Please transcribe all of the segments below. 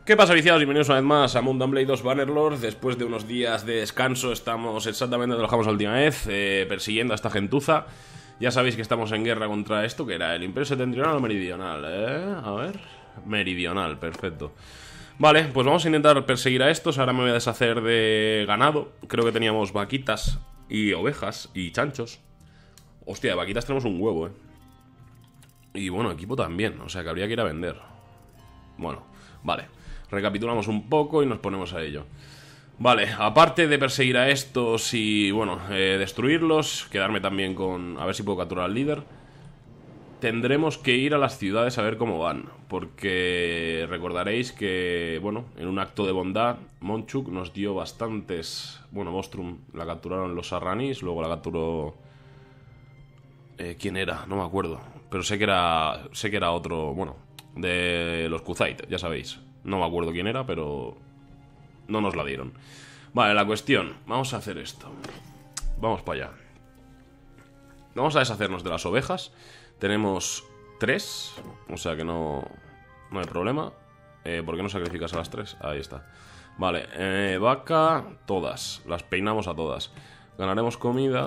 ¿Qué pasa, viciados? Bienvenidos una vez más a Mount & Blade 2 Bannerlord. Después de unos días de descanso estamos exactamente donde lo dejamos la última vez, persiguiendo a esta gentuza. Ya sabéis que estamos en guerra contra esto, que era el Imperio Septentrional o Meridional, A ver... Meridional, perfecto. Vale, pues vamos a intentar perseguir a estos. Ahora me voy a deshacer de ganado. Creo que teníamos vaquitas y ovejas y chanchos. Hostia, de vaquitas tenemos un huevo, Y bueno, equipo también, o sea que habría que ir a vender. Bueno, vale. Recapitulamos un poco y nos ponemos a ello. Vale, aparte de perseguir a estos y, bueno, destruirlos, quedarme también con... A ver si puedo capturar al líder. Tendremos que ir a las ciudades a ver cómo van. Porque recordaréis que, bueno, en un acto de bondad, Monchuk nos dio bastantes... Bueno, Vostrum la capturaron los Sarranis, luego la capturó... ¿quién era? No me acuerdo. Pero sé que era otro, bueno, de los Kuzait, ya sabéis. No me acuerdo quién era, pero no nos la dieron. Vale, la cuestión. Vamos a hacer esto. Vamos para allá. Vamos a deshacernos de las ovejas. Tenemos 3, o sea que no hay problema. ¿Por qué no sacrificas a las 3? Ahí está. Vale, vaca, todas. Las peinamos a todas. Ganaremos comida.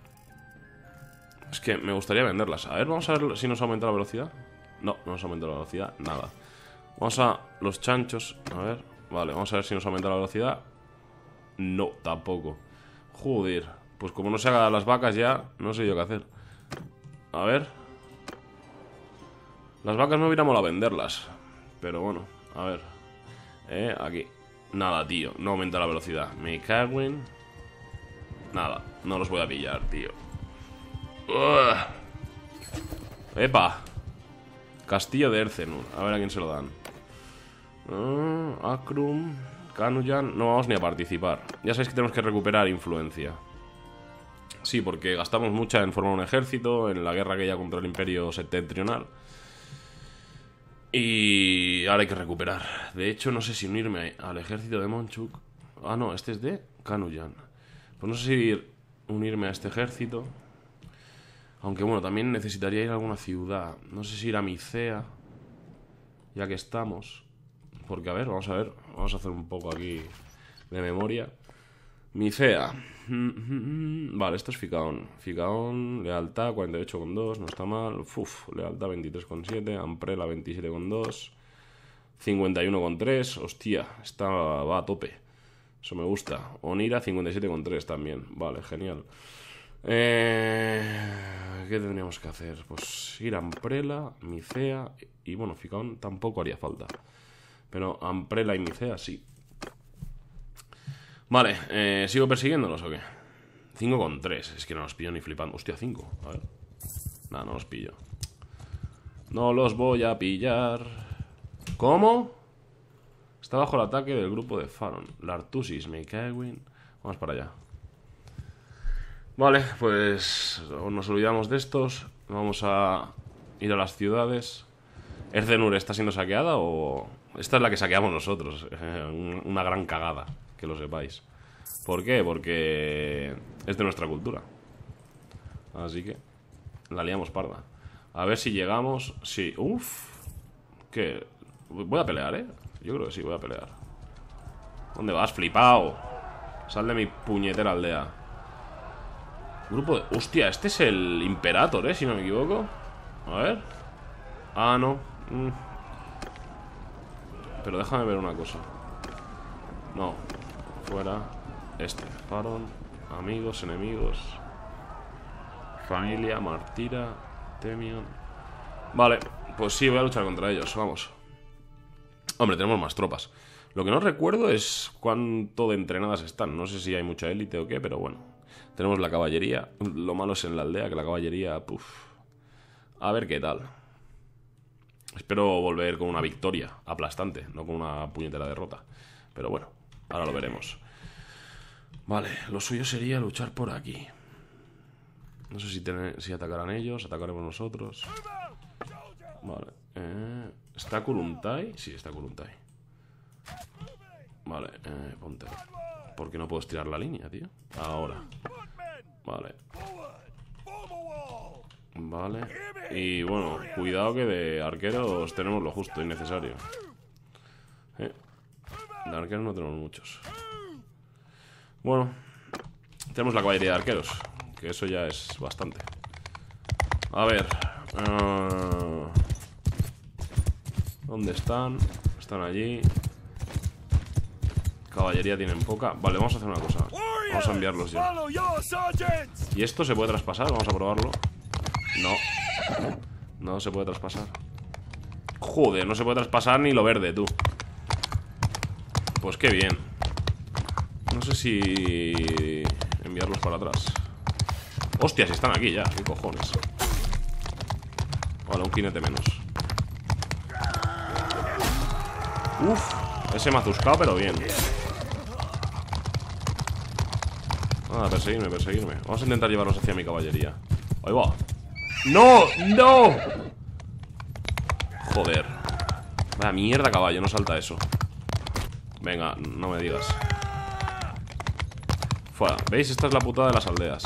Es que me gustaría venderlas. A ver, vamos a ver si nos aumenta la velocidad. No, no nos aumenta la velocidad, nada. Vamos a los chanchos, a ver. Vale, vamos a ver si nos aumenta la velocidad. No, tampoco. Joder, pues como no se haga las vacas ya, no sé yo qué hacer. A ver. Las vacas me hubiera molado venderlas. Pero bueno, a ver. Aquí. Nada, tío, no aumenta la velocidad. Me cago en... Nada, no los voy a pillar, tío. ¡Epa! Castillo de Erzenur. A ver a quién se lo dan. Akrum, Kanuyan. No vamos ni a participar. Ya sabéis que tenemos que recuperar influencia. Sí, porque gastamos mucha en formar un ejército en la guerra aquella contra el Imperio Septentrional. Y ahora hay que recuperar. De hecho, no sé si unirme al ejército de Monchuk. Ah, no, este es de Kanuyan. Pues no sé si unirme a este ejército. Aunque bueno, también necesitaría ir a alguna ciudad. No sé si ir a Micea, ya que estamos. Porque, a ver, vamos a hacer un poco aquí de memoria. Micea. Vale, esto es Ficaón. Ficaón, lealtad 48,2, no está mal. Lealtad 23,7. Amprela 27,2. 51,3. Hostia, va a tope. Eso me gusta. Onira 57,3 también. Vale, genial. ¿Qué tendríamos que hacer? Pues ir a Amprela, Micea. Y bueno, Ficaón tampoco haría falta. Pero Amprela y Micea sí. Vale, ¿sigo persiguiéndolos o qué? 5,3, es que no los pillo ni flipando. Hostia, 5, a ver. Nada, no los pillo. No los voy a pillar. ¿Cómo? Está bajo el ataque del grupo de Faron. Lartusis, me cago en... Vamos para allá. Vale, pues nos olvidamos de estos. Vamos a ir a las ciudades. ¿Erzenur está siendo saqueada o...? Esta es la que saqueamos nosotros. Una gran cagada, que lo sepáis. ¿Por qué? Porque es de nuestra cultura. Así que la liamos parda. A ver si llegamos. Sí, ¿Qué? Voy a pelear, Yo creo que sí, voy a pelear. ¿Dónde vas, flipao? Sal de mi puñetera aldea. Grupo de... Hostia, este es el Imperator, si no me equivoco. A ver. Ah, no. Pero déjame ver una cosa. No. Fuera. Faron. Amigos, enemigos. Familia, Martira, Temion. Vale, pues sí, voy a luchar contra ellos, vamos. Hombre, tenemos más tropas. Lo que no recuerdo es cuánto de entrenadas están. No sé si hay mucha élite o qué, pero bueno. Tenemos la caballería. Lo malo es en la aldea, que la caballería... A ver qué tal. Espero volver con una victoria aplastante, no con una puñetera derrota. Pero bueno, ahora lo veremos. Vale, lo suyo sería luchar por aquí. No sé si atacarán ellos, atacaremos nosotros. Vale, ¿está Kuruntai? Sí, está Kuruntai. Vale, ponte. ¿Por qué no puedo estirar la línea, tío? Ahora. Vale. Vale. Y bueno, cuidado que de arqueros tenemos lo justo y necesario. De arqueros no tenemos muchos. Bueno, tenemos la caballería de arqueros, que eso ya es bastante. A ver, ¿dónde están? Están allí. Caballería tienen poca. Vale, vamos a hacer una cosa. Vamos a enviarlos ya. ¿Y esto se puede traspasar? Vamos a probarlo. No. No se puede traspasar. Joder, no se puede traspasar ni lo verde, tú. Pues qué bien. No sé si enviarlos para atrás. Hostia, si están aquí ya. ¿Qué cojones? Vale, un jinete menos. Uf, ese me ha zuscado, pero bien. Ah, perseguirme, perseguirme. Vamos a intentar llevarlos hacia mi caballería. Ahí va. ¡No! ¡No! Joder. Vaya mierda, caballo, no salta eso. Venga, no me digas. Fuera, ¿veis? Esta es la putada de las aldeas.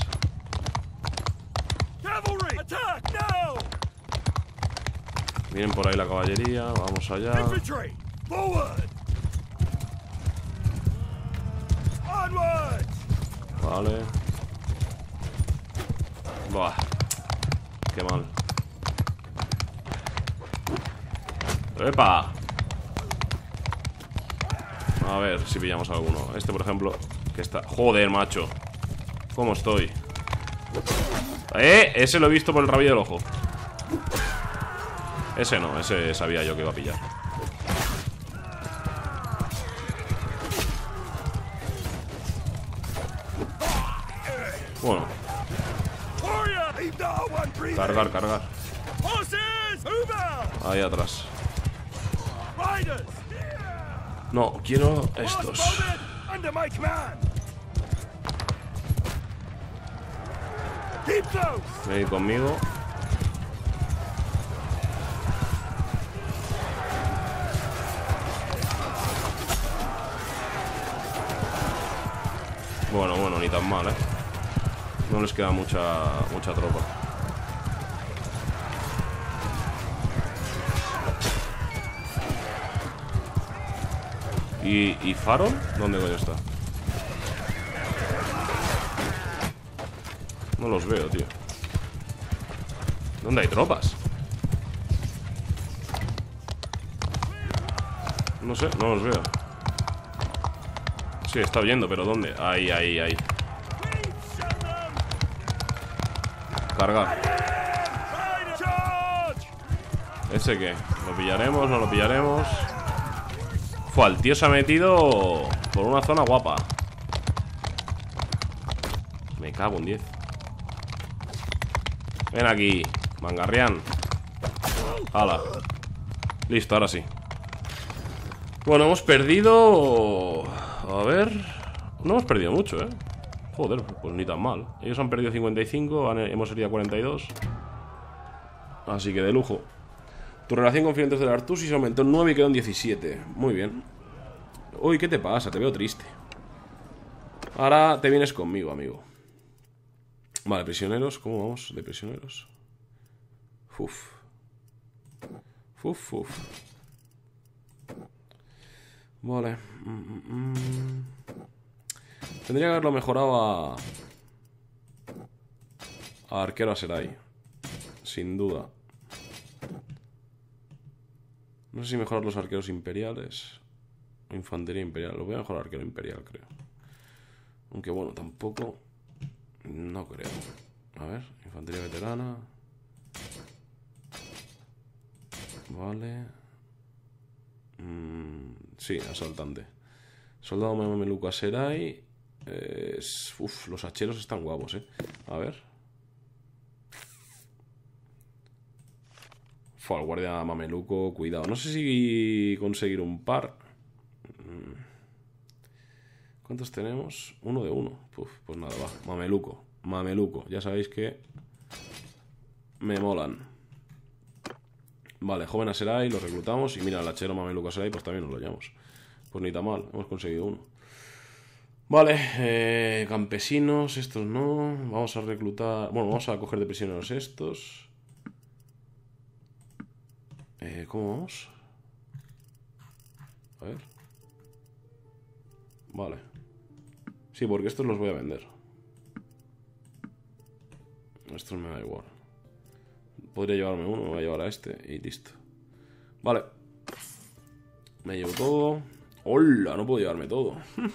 Vienen por ahí la caballería. Vamos allá. Vale. Buah. Qué mal. ¡Epa! A ver si pillamos alguno. Este, por ejemplo, que está... Joder, macho. ¿Cómo estoy? Ese lo he visto por el rabillo del ojo. Ese no, ese sabía yo que iba a pillar. Bueno. Cargar, cargar. Ahí atrás. No, quiero estos. Venid conmigo. Bueno, bueno, ni tan mal, no les queda mucha tropa. ¿Y Farol? ¿Dónde coño está? No los veo, tío. ¿Dónde hay tropas? No sé, no los veo. Sí, está oyendo, pero ¿dónde? Ahí, ahí, ahí. Cargar. ¿Ese qué? ¿Lo pillaremos? ¿No lo pillaremos? Fue, el tío se ha metido por una zona guapa. Me cago en 10. Ven aquí, Mangarrián. Hala. Listo, ahora sí. Bueno, hemos perdido... A ver... No hemos perdido mucho, Joder, pues ni tan mal. Ellos han perdido 55, hemos herido 42. Así que de lujo. Tu relación con clientes del Artusis aumentó en 9 y quedó en 17. Muy bien. Uy, ¿qué te pasa? Te veo triste. Ahora te vienes conmigo, amigo. Vale, prisioneros. ¿Cómo vamos de prisioneros? Uf. Uf, uf. Vale. Tendría que haberlo mejorado a arquero a Serai. Sin duda. No sé si mejorar los arqueros imperiales o infantería imperial. Lo voy a mejorar arquero imperial, creo. Aunque bueno, tampoco. No creo. A ver, infantería veterana. Vale. Sí, asaltante. Soldado mameluco a Serai. Uf, los hacheros están guapos, A ver. Fue al guardia mameluco, cuidado. No sé si conseguir un par. ¿Cuántos tenemos? Uno de uno. Pues nada, va. Mameluco. Mameluco. Ya sabéis que me molan. Vale, joven a Serai, lo reclutamos. Y mira, el hachero mameluco a Serai, pues también nos lo llevamos. Pues ni tan mal, hemos conseguido uno. Vale, campesinos, estos no. Vamos a reclutar. Bueno, vamos a coger de prisioneros estos. ¿Cómo vamos? A ver. Vale. Sí, porque estos los voy a vender. Estos me da igual. Podría llevarme uno, me voy a llevar a este y listo. Vale. Me llevo todo. ¡Hola! No puedo llevarme todo.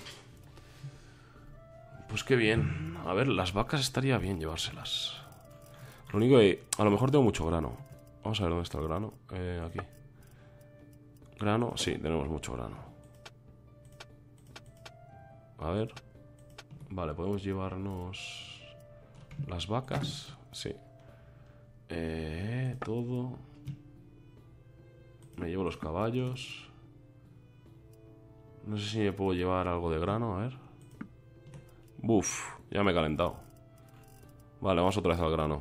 Pues qué bien. A ver, las vacas estaría bien llevárselas. Lo único que... A lo mejor tengo mucho grano. Vamos a ver dónde está el grano. Aquí. Grano. Sí, tenemos mucho grano. A ver. Vale, podemos llevarnos... las vacas. Sí. Todo. Me llevo los caballos. No sé si me puedo llevar algo de grano, a ver. Buf, ya me he calentado. Vale, vamos otra vez al grano.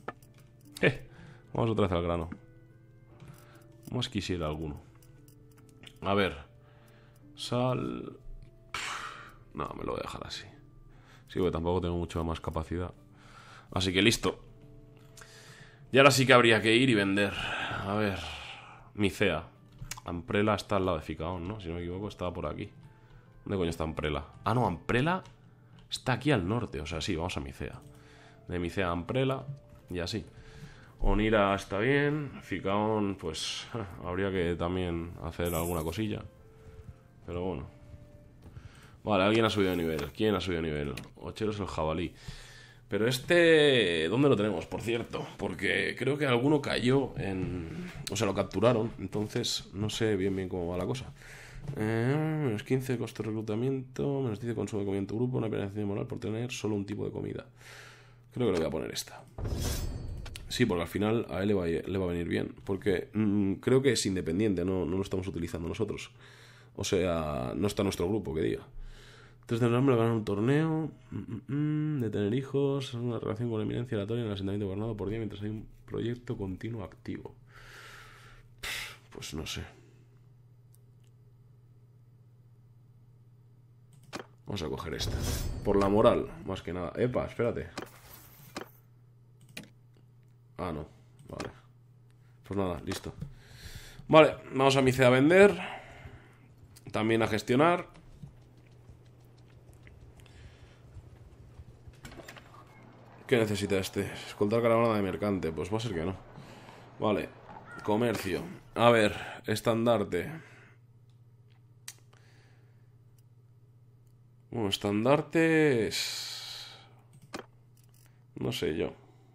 Vamos otra vez al grano. Más quisiera alguno. A ver. Sal. No, me lo voy a dejar así. Sí, porque tampoco tengo mucha más capacidad. Así que listo. Y ahora sí que habría que ir y vender. A ver. Micea. Amprela está al lado de Ficaón, ¿no? Si no me equivoco, estaba por aquí. ¿Dónde coño está Amprela? Ah, no, Amprela está aquí al norte. O sea, sí, vamos a Micea. De Micea a Amprela y así. Onira está bien. Ficaón, pues habría que también hacer alguna cosilla. Pero bueno. Vale, alguien ha subido de nivel. ¿Quién ha subido de nivel? Ocheros el jabalí. Pero este... ¿dónde lo tenemos, por cierto? Porque creo que alguno cayó en... O sea, lo capturaron. Entonces, no sé bien cómo va la cosa. Menos 15 de costo de reclutamiento. Menos 10 de consumo de comida en tu grupo. Una penalización moral por tener solo un tipo de comida. Creo que le voy a poner esta. Sí, porque al final a él le va a venir bien. Porque creo que es independiente. No lo estamos utilizando nosotros. O sea, no está nuestro grupo, que diga. Entonces de nombre ganar un torneo, de tener hijos, una relación con eminencia aleatoria en el asentamiento gobernado por día mientras hay un proyecto continuo activo. Pues no sé. Vamos a coger esta. Por la moral, más que nada. Epa, espérate. Ah, no. Vale. Pues nada, listo. Vale, vamos a Micea a vender. También a gestionar. ¿Qué necesita este? Escoltar caravana de mercante. Pues va a ser que no. Vale. Comercio. A ver. Estandarte. Bueno, estandarte es... no sé yo.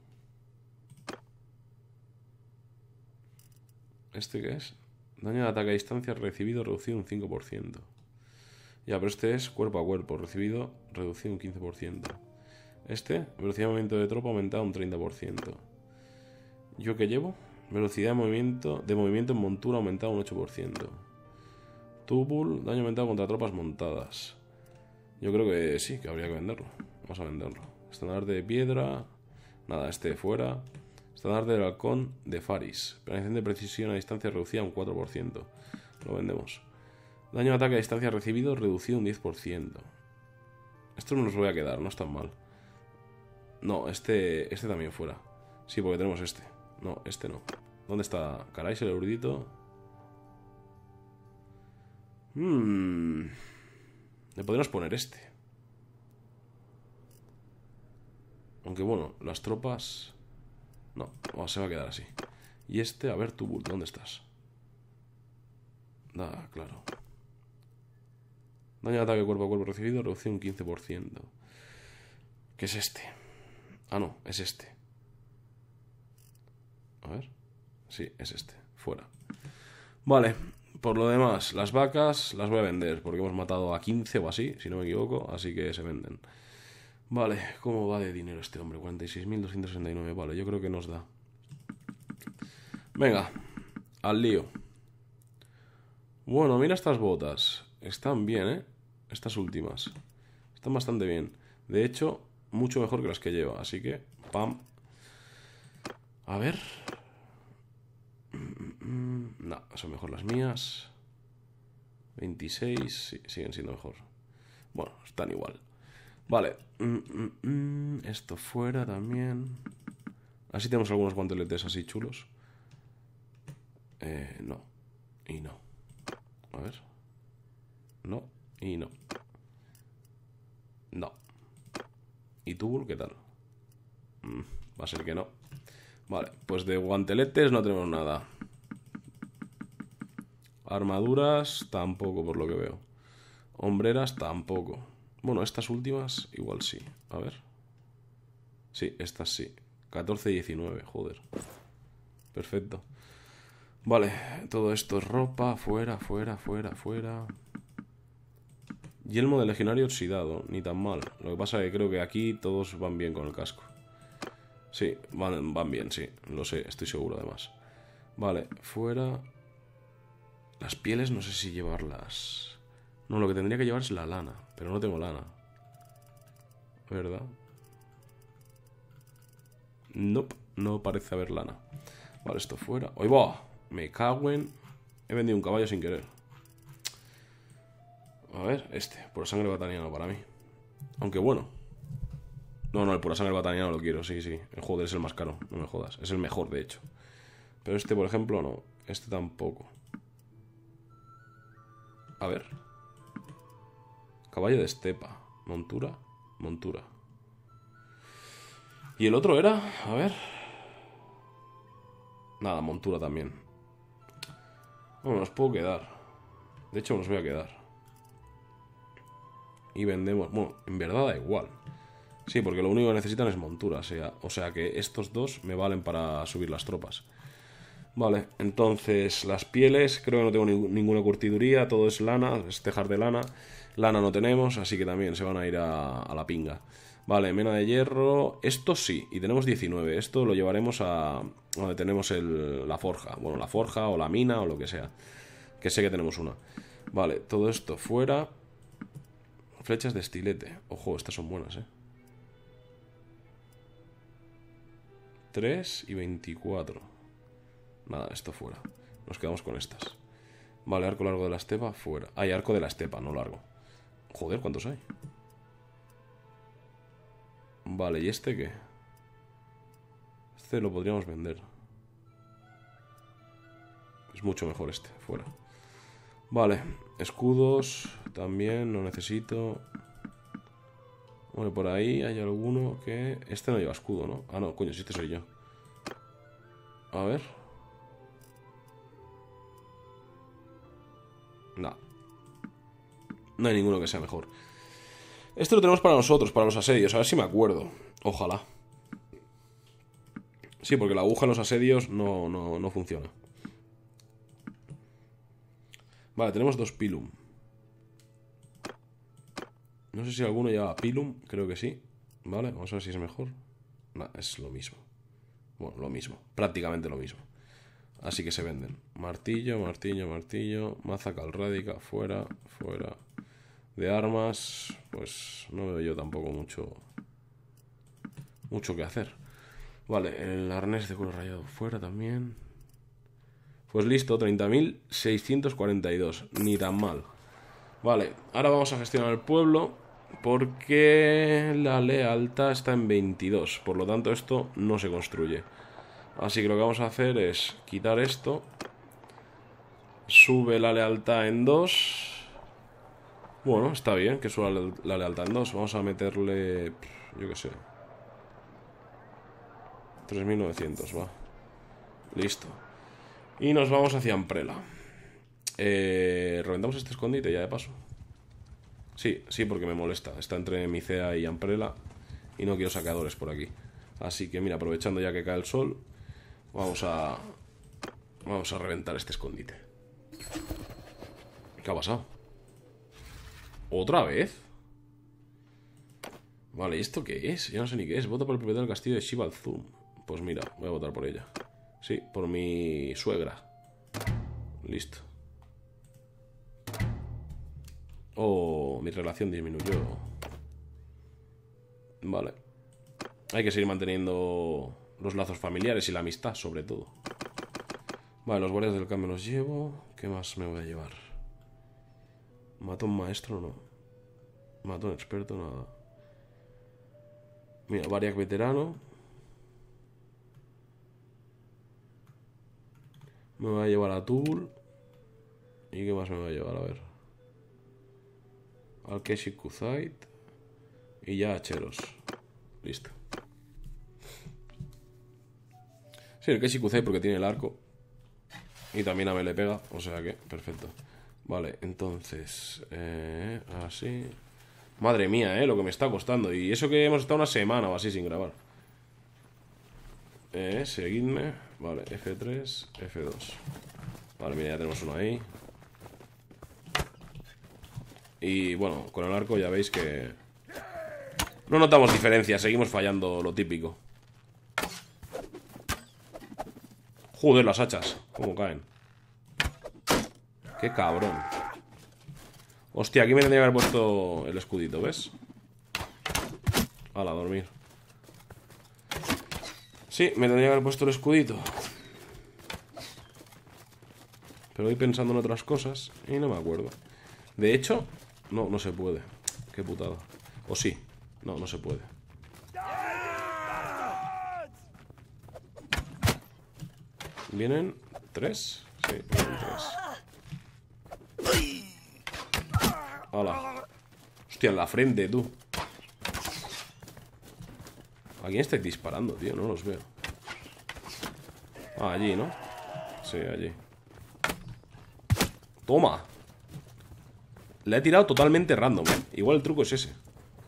¿Este qué es? Daño de ataque a distancia recibido reducido un 5%. Ya, pero este es cuerpo a cuerpo. Recibido reducido un 15%. Este, velocidad de movimiento de tropa aumentada un 30%. ¿Yo qué llevo? Velocidad de movimiento en montura aumentada un 8%. Tubul, daño aumentado contra tropas montadas. Yo creo que sí, que habría que venderlo. Vamos a venderlo. Estandarte de piedra. Nada, este fuera. Estandarte del halcón de Faris. Penalización de precisión a distancia reducida un 4%. Lo vendemos. Daño de ataque a distancia recibido reducido un 10%. Estos me los voy a quedar, no están mal. No, este también fuera. Sí, porque tenemos este. No, este no. ¿Dónde está? Caráis el erudito. Le podríamos poner este. Aunque bueno, las tropas... no, se va a quedar así. Y este, a ver, Tubul, ¿dónde estás? Ah, claro. Daño de ataque cuerpo a cuerpo recibido, reducción un 15%. ¿Qué es este? Ah, no, es este. A ver. Sí, es este. Fuera. Vale. Por lo demás, las vacas las voy a vender. Porque hemos matado a 15 o así, si no me equivoco. Así que se venden. Vale, ¿cómo va de dinero este hombre? 46.269. Vale, yo creo que nos da. Venga, al lío. Bueno, mira estas botas. Están bien, ¿eh? Estas últimas. Están bastante bien. De hecho, mucho mejor que las que lleva. Así que, pam. A ver. No, son mejor las mías. 26, sí, siguen siendo mejor. Bueno, están igual. Vale. Esto fuera también. Así tenemos algunos guanteletes así chulos. No. Y no. A ver. No. Y no. No. ¿Y tú, qué tal? Va a ser que no. Vale, pues de guanteletes no tenemos nada. Armaduras tampoco, por lo que veo. Hombreras tampoco. Bueno, estas últimas igual sí. A ver. Sí, estas sí. 14 y 19, joder. Perfecto. Vale, todo esto es ropa. Fuera, fuera, fuera, fuera. Yelmo de legionario oxidado. Ni tan mal. Lo que pasa es que creo que aquí todos van bien con el casco. Sí, van bien, sí. Lo sé, estoy seguro además. Vale, fuera. Las pieles no sé si llevarlas. No, lo que tendría que llevar es la lana. Pero no tengo lana. ¿Verdad? Nope, no parece haber lana. Vale, esto fuera. ¡Oy va! Me cago en... He vendido un caballo sin querer. A ver, pura sangre bataniano para mí. Aunque bueno. No, el pura sangre bataniano lo quiero, sí, sí. Joder, es el más caro, no me jodas. Es el mejor, de hecho. Pero por ejemplo, no. Este tampoco. A ver. Caballo de estepa. Montura. Montura. ¿Y el otro era? A ver. Nada, montura también. Bueno, nos puedo quedar. De hecho, nos voy a quedar. Y vendemos... Bueno, en verdad da igual. Sí, porque lo único que necesitan es montura. O sea que estos dos me valen para subir las tropas. Vale, entonces las pieles, creo que no tengo ninguna curtiduría, todo es lana, es tejar de lana. Lana no tenemos, así que también se van a ir a la pinga. Vale, mena de hierro, esto sí, y tenemos 19. Esto lo llevaremos a donde tenemos la forja. Bueno, la forja o la mina o lo que sea. Que sé que tenemos una. Vale, todo esto fuera. Flechas de estilete. Ojo, estas son buenas, 3 y 24. Nada, esto fuera. Nos quedamos con estas. Vale, arco largo de la estepa, fuera. Hay arco de la estepa, no largo. Joder, ¿cuántos hay? Vale, ¿y este qué? Este lo podríamos vender. Es mucho mejor fuera. Vale, escudos también no necesito. Bueno, por ahí hay alguno que... Este no lleva escudo, ¿no? Ah, no, coño, si este soy yo. A ver. No. No hay ninguno que sea mejor. Este lo tenemos para nosotros, para los asedios. A ver si me acuerdo. Ojalá. Sí, porque la aguja en los asedios no funciona. Vale, tenemos 2 pilum. No sé si alguno lleva pilum. Creo que sí. Vale, vamos a ver si es mejor. No, es lo mismo. Bueno, lo mismo. Prácticamente lo mismo. Así que se venden. Martillo, martillo, martillo. Maza calrádica, fuera, fuera. De armas, pues no veo yo tampoco mucho que hacer. Vale, el arnés de cuero rayado fuera también. Pues listo, 30.642. Ni tan mal. Vale, ahora vamos a gestionar el pueblo, porque la lealtad está en 22. Por lo tanto, esto no se construye. Así que lo que vamos a hacer es quitar esto. Sube la lealtad en 2. Bueno, está bien que suba la lealtad en 2. Vamos a meterle... Yo qué sé. 3.900, va. Listo. Y nos vamos hacia Amprela. Reventamos este escondite ya de paso. Sí, sí, porque me molesta. Está entre Micea y Amprela. Y no quiero saqueadores por aquí. Así que mira, aprovechando ya que cae el sol, Vamos a reventar este escondite. ¿Qué ha pasado? ¿Otra vez? Vale, ¿y esto qué es? Yo no sé ni qué es. Vota por el propietario del castillo de Shivalzum. Pues mira, voy a votar por ella. Sí, por mi suegra. Listo. Oh, mi relación disminuyó. Vale. Hay que seguir manteniendo los lazos familiares y la amistad, sobre todo. Vale, los guardias del cambio los llevo. ¿Qué más me voy a llevar? Matón maestro, no. Matón experto, nada. Mira, Variac veterano. Me voy a llevar a Tool. ¿Y qué más me voy a llevar? A ver. Al Keshi Kuzait. Y ya hacheros. Listo. Sí, el Keshi Kusei porque tiene el arco. Y también a me le pega. O sea que, perfecto. Vale, entonces así. Madre mía, lo que me está costando. Y eso que hemos estado una semana o así sin grabar. Seguidme. Vale, F3, F2. Vale, mira, ya tenemos uno ahí. Y bueno, con el arco ya veis que no notamos diferencia, seguimos fallando lo típico. Joder, las hachas, cómo caen. Qué cabrón. Hostia, aquí me tendría que haber puesto el escudito, ¿ves? Hala, a dormir. Sí, me tendría que haber puesto el escudito. Pero voy pensando en otras cosas y no me acuerdo. De hecho, no se puede. Qué putada. O sí. No se puede. ¿Vienen 3? Sí, vienen 3. ¡Hala! Hostia, en la frente, tú. ¿A quién estáis disparando, tío? No los veo. Ah, allí, ¿no? Sí, allí. ¡Toma! Le he tirado totalmente random, ¿eh? Igual el truco es ese.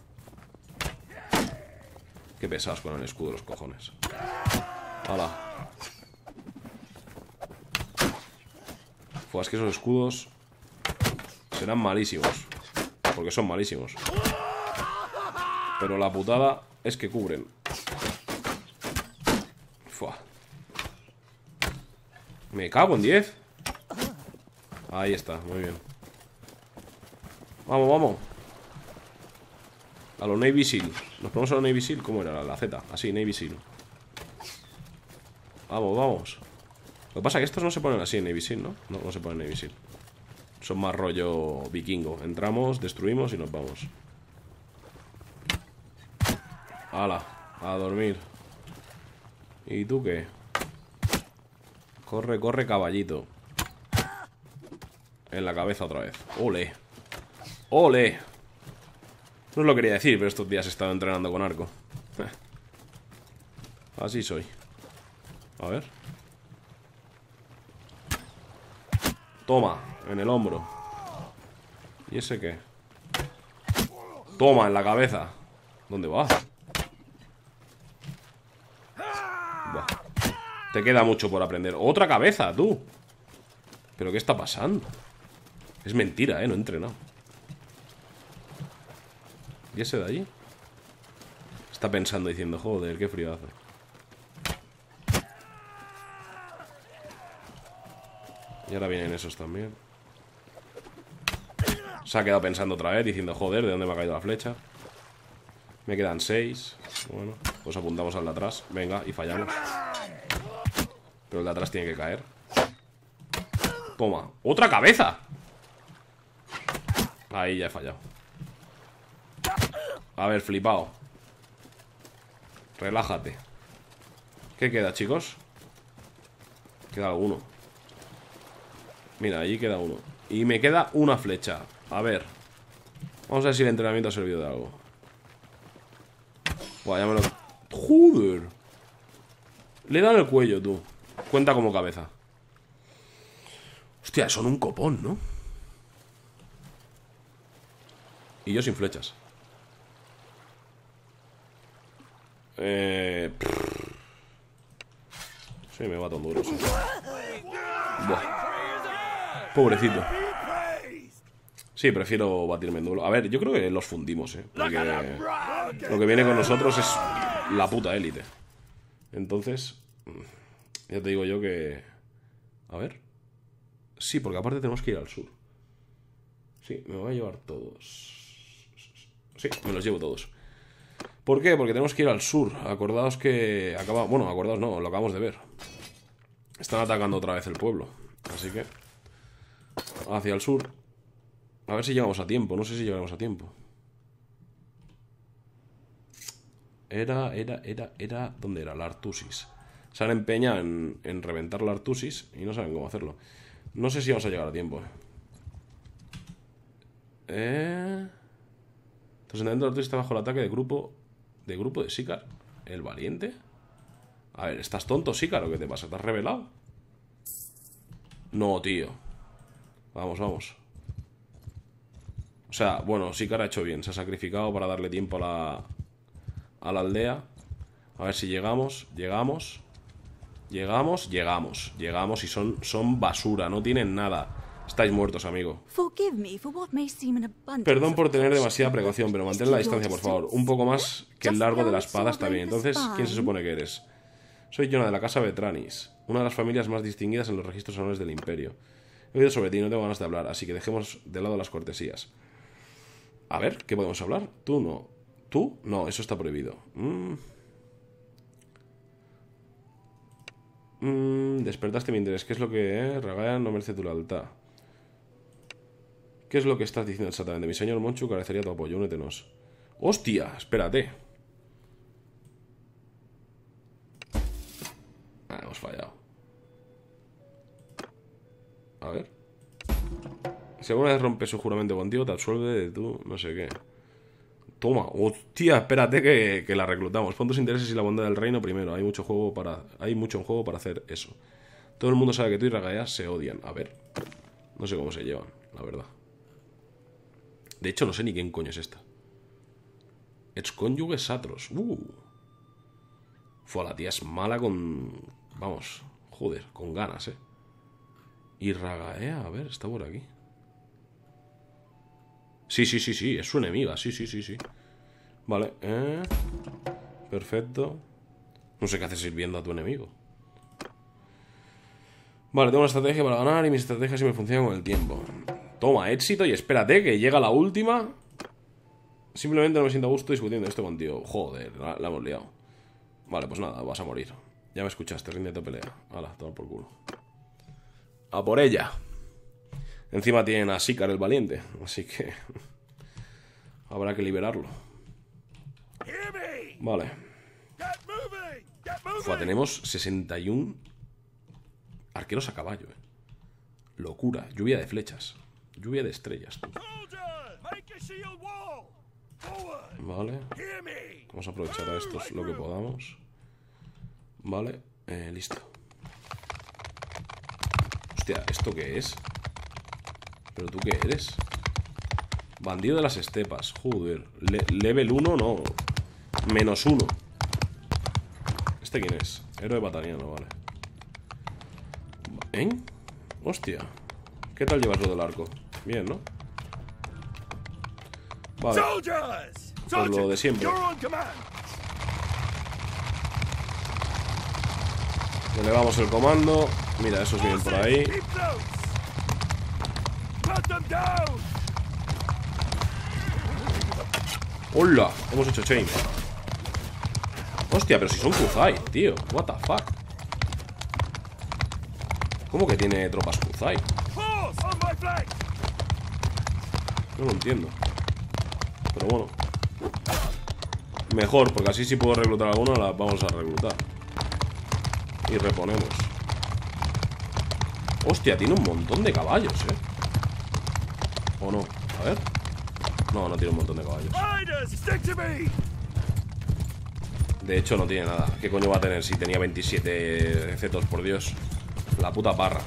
Qué pesados con el escudo los cojones. ¡Hala! Fue, es que esos escudos serán malísimos. Porque son malísimos. Pero la putada es que cubren. Fua. Me cago en 10. Ahí está, muy bien. Vamos, vamos. A los Navy Seal. ¿Nos ponemos a los Navy Seal? ¿Cómo era? La Z. Así, Navy Seal. Vamos, vamos. Lo que pasa es que estos no se ponen así en Navy Seal, ¿no? No se ponen en Navy Seal. Son más rollo vikingo. Entramos, destruimos y nos vamos. ¡Hala! A dormir. ¿Y tú qué? Corre, corre, caballito. En la cabeza otra vez. ¡Ole! ¡Ole! No os lo quería decir, pero estos días he estado entrenando con arco. Así soy. A ver. Toma, en el hombro. ¿Y ese qué? Toma, en la cabeza. ¿Dónde vas? Buah. Te queda mucho por aprender. ¡Otra cabeza, tú! ¿Pero qué está pasando? Es mentira, no he entrenado. ¿Y ese de allí? Está pensando, diciendo, joder, qué frío hace. Y ahora vienen esos también. Se ha quedado pensando otra vez, diciendo, joder, ¿de dónde me ha caído la flecha? Me quedan 6. Bueno, pues apuntamos al de atrás. Venga, y fallamos. Pero el de atrás tiene que caer. Toma, ¡otra cabeza! Ahí ya he fallado. A ver, flipado. Relájate. ¿Qué queda, chicos? Queda alguno. Mira, allí queda uno. Y me queda una flecha. A ver. Vamos a ver si el entrenamiento ha servido de algo. Buah, ya me lo... ¡Joder! Le dan el cuello, tú. Cuenta como cabeza. Hostia, son un copón, ¿no? Y yo sin flechas. Sí, me va tan duro, sí. Buah. Pobrecito. Sí, prefiero batirme en duelo. A ver, yo creo que los fundimos, porque lo que viene con nosotros es la puta élite. Entonces, ya te digo yo que... A ver. Sí, porque aparte tenemos que ir al sur. Sí, me voy a llevar todos. Sí, me los llevo todos. ¿Por qué? Porque tenemos que ir al sur. Acordaos que acaba... Bueno, acordaos no, lo acabamos de ver. Están atacando otra vez el pueblo. Así que... hacia el sur. A ver si llegamos a tiempo. No sé si llegaremos a tiempo. Era... ¿Dónde era? La Artusis. Se han empeñado en reventar la Artusis y no saben cómo hacerlo. No sé si vamos a llegar a tiempo. Entonces, dentro del está bajo el ataque de grupo de Siccar. ¿El valiente? A ver, ¿estás tonto, Siccar, o qué te pasa? ¿Te has revelado? No, tío. Vamos, vamos. O sea, bueno, Siccar ha hecho bien. Se ha sacrificado para darle tiempo a la aldea. A ver si llegamos. Llegamos y son basura. No tienen nada. Estáis muertos, amigo. Perdón por tener demasiada precaución, pero mantén la distancia, por favor. Un poco más que el largo de la espada está bien. Entonces, ¿quién se supone que eres? Soy Jonah de la casa Vetranis, una de las familias más distinguidas en los registros honores del Imperio. He oído sobre ti y no tengo ganas de hablar, así que dejemos de lado las cortesías. A ver, ¿qué podemos hablar? Tú no. ¿Tú? No, eso está prohibido. Despertaste mi interés. ¿Qué es lo que Ragaea no merece tu lealtad? ¿Qué es lo que estás diciendo exactamente? Mi señor Monchu carecería tu apoyo. Únetenos. ¡Hostia! Espérate. Hemos fallado. A ver. Si alguna vez rompe su juramento contigo, te absuelve de tu no sé qué. Toma. Hostia, espérate que la reclutamos. Pon tus intereses y la bondad del reino primero. Hay mucho en juego para hacer eso. Todo el mundo sabe que tú y Ragaea se odian. A ver. No sé cómo se llevan, la verdad. De hecho, no sé ni quién coño es esta. Excónyuge Satros. Fue, la tía es mala con... Vamos, joder, con ganas, Y Ragaea, a ver, está por aquí. Sí, es su enemiga, sí. Vale, perfecto. No sé qué haces sirviendo a tu enemigo. Vale, tengo una estrategia para ganar y mis estrategias siempre funcionan con el tiempo. Toma, éxito y espérate que llega la última. Simplemente no me siento a gusto discutiendo esto contigo. Joder, la hemos liado. Vale, pues nada, vas a morir. Ya me escuchaste, ríndete pelea. Hala, toma por culo. A por ella. Encima tienen a Siccar el valiente, así que habrá que liberarlo. Vale. Tenemos 61 arqueros a caballo, Locura, lluvia de flechas. Lluvia de estrellas, tú. Vale. Vamos a aprovechar a estos lo que podamos. Vale, listo. Hostia, ¿esto qué es? ¿Pero tú qué eres? Bandido de las estepas, joder. Level 1 no. -1. ¿Este quién es? Héroe batariano, vale. Hostia. ¿Qué tal llevas lo del arco? Bien, ¿no? Vale. Pues lo de siempre. Elevamos el comando. Mira, esos vienen por ahí. ¡Hola! Hemos hecho chain. Hostia, pero si son Kuzai, tío. What the fuck. ¿Cómo que tiene tropas Kuzai? No lo entiendo. Pero bueno. Mejor, porque así si puedo reclutar alguna, la vamos a reclutar. Y reponemos. Hostia, tiene un montón de caballos, ¿O no? A ver. No, no tiene un montón de caballos. De hecho, no tiene nada. ¿Qué coño va a tener si tenía 27 cetos, por Dios? La puta parra.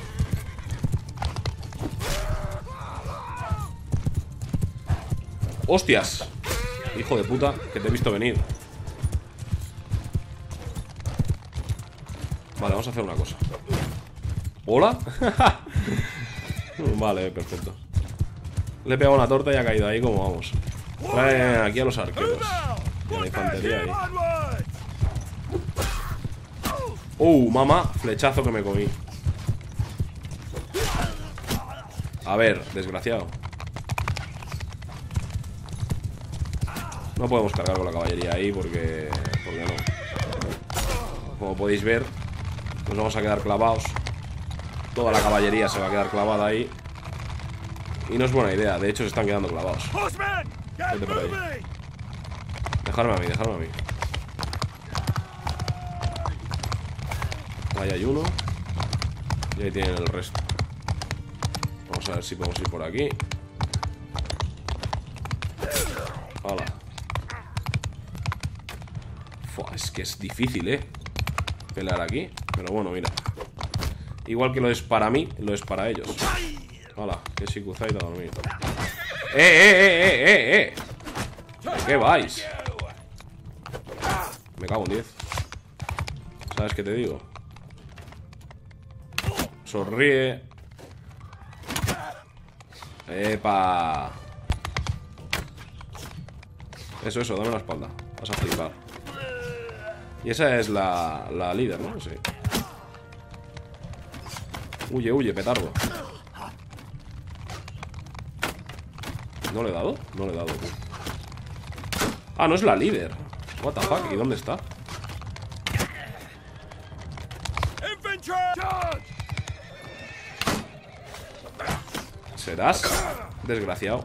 ¡Hostias! Hijo de puta, que te he visto venir. Vale, vamos a hacer una cosa. ¿Hola? Vale, perfecto. Le he pegado una torta y ha caído ahí como vamos. Traen aquí a los arqueros. Y a la infantería ahí. Mamá, flechazo que me comí. A ver, desgraciado. No podemos cargar con la caballería ahí porque no. Como podéis ver, nos vamos a quedar clavados. Toda la caballería se va a quedar clavada ahí. Y no es buena idea, de hecho se están quedando clavados. Vete por ahí. Dejarme a mí, dejarme a mí. Ahí hay uno. Y ahí tienen el resto. Vamos a ver si podemos ir por aquí. Hala. Fua, es que es difícil, pelear aquí. Pero bueno, mira. Igual que lo es para mí, lo es para ellos. Hola, que si Kuzai a dormir. ¿De qué vais? Me cago en 10. ¿Sabes qué te digo? Sonríe. ¡Epa! Eso, dame la espalda. Vas a flipar. Y esa es la líder, ¿no? Sí. Huye, petardo. ¿No le he dado? No le he dado, tío. Ah, no es la líder. What the fuck, ¿y dónde está? ¿Serás? Desgraciado.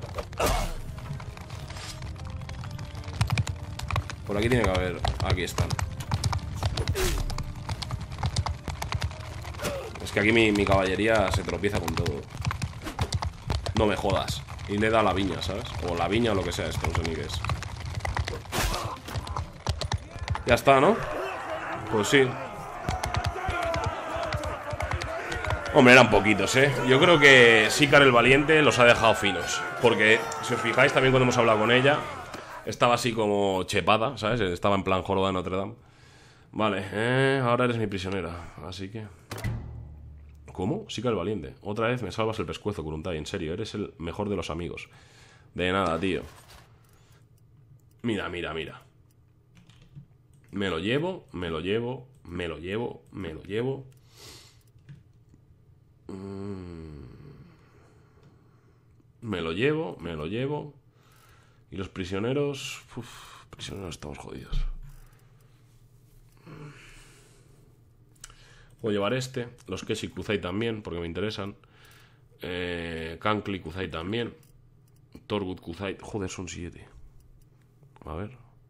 Por aquí tiene que haber... Aquí están. Es que aquí mi caballería se tropieza con todo. No me jodas. Y le da la viña, ¿sabes? O la viña o lo que sea esto, no sé ni qué es. Ya está, ¿no? Pues sí. Hombre, eran poquitos, ¿eh? Yo creo que Siccar el Valiente los ha dejado finos. Porque, si os fijáis, también cuando hemos hablado con ella, estaba así como chepada, ¿sabes? Estaba en plan Jorobado de Notre Dame. Vale, ahora eres mi prisionera. Así que... ¿Cómo? Siccar el Valiente. Otra vez me salvas el pescuezo, Kuruntai. En serio, eres el mejor de los amigos. De nada, tío. Mira. Me lo llevo. Me lo llevo. Y los prisioneros... prisioneros estamos jodidos. Puedo llevar los Keshi Kuzai también, porque me interesan. Kankli Kuzai también. Torgut Kuzai. Joder, son 7. A ver.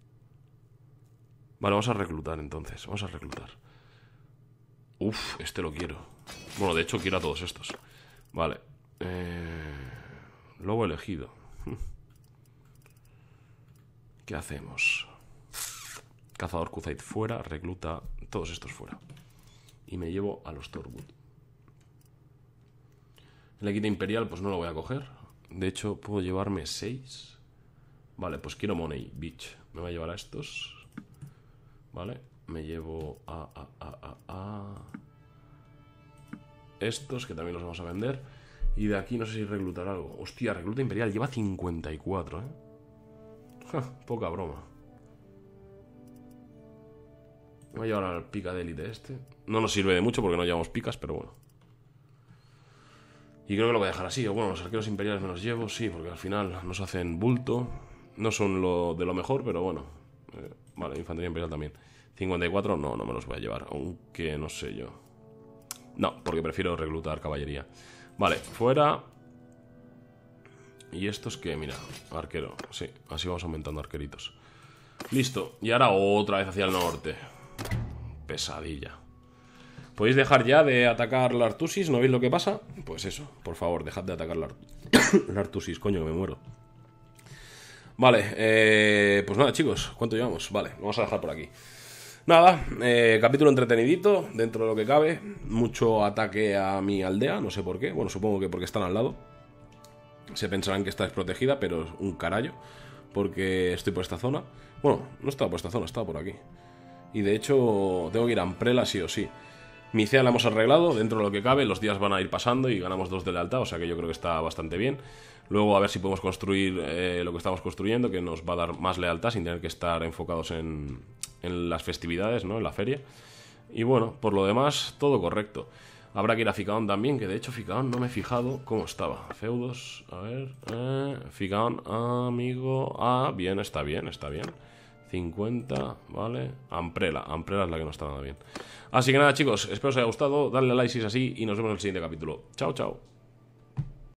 Vale, vamos a reclutar entonces. Vamos a reclutar. Uf, lo quiero. Bueno, de hecho quiero a todos estos. Vale. Lobo elegido. ¿Qué hacemos? Cazador Kuzai fuera. Recluta todos estos fuera. Y me llevo a los Torgut. El equite imperial pues no lo voy a coger. De hecho puedo llevarme 6. Vale, pues quiero Money Beach. Me voy a llevar a estos. Vale, me llevo a estos, que también los vamos a vender. Y de aquí no sé si reclutar algo. Hostia, recluta imperial, lleva 54, poca broma. Me voy a llevar al pica de élite No nos sirve de mucho porque no llevamos picas, pero bueno. Y creo que lo voy a dejar así. O bueno, los arqueros imperiales me los llevo, sí, porque al final nos hacen bulto. No son de lo mejor, pero bueno. Vale, infantería imperial también. 54 no me los voy a llevar. Aunque no sé yo. No, porque prefiero reclutar caballería. Vale, fuera. Y estos que, mira, arquero. Sí, así vamos aumentando arqueritos. Listo, y ahora otra vez hacia el norte. Pesadilla. ¿Podéis dejar ya de atacar la Artusis? ¿No veis lo que pasa? Pues eso, por favor, dejad de atacar la Artusis, coño, que me muero. Vale, pues nada, chicos, ¿cuánto llevamos? Vale, vamos a dejar por aquí. Nada, capítulo entretenidito, dentro de lo que cabe. Mucho ataque a mi aldea, no sé por qué. Bueno, supongo que porque están al lado. Se pensarán que está desprotegida, pero es un carallo, porque estoy por esta zona. Bueno, no estaba por esta zona, estaba por aquí. Y de hecho, tengo que ir a Amprela sí o sí. Micea la hemos arreglado, dentro de lo que cabe. Los días van a ir pasando y ganamos 2 de lealtad, o sea que yo creo que está bastante bien. Luego a ver si podemos construir lo que estamos construyendo, que nos va a dar más lealtad sin tener que estar enfocados en las festividades, ¿no? En la feria. Y bueno, por lo demás, todo correcto. Habrá que ir a Ficaón también, que de hecho Ficaón no me he fijado cómo estaba. Feudos, a ver... Ficaón, amigo... Ah, bien, está bien, está bien. 50, vale. Amprela es la que no está nada bien. Así que nada, chicos, espero os haya gustado. Dadle a like si es así y nos vemos en el siguiente capítulo. Chao, chao.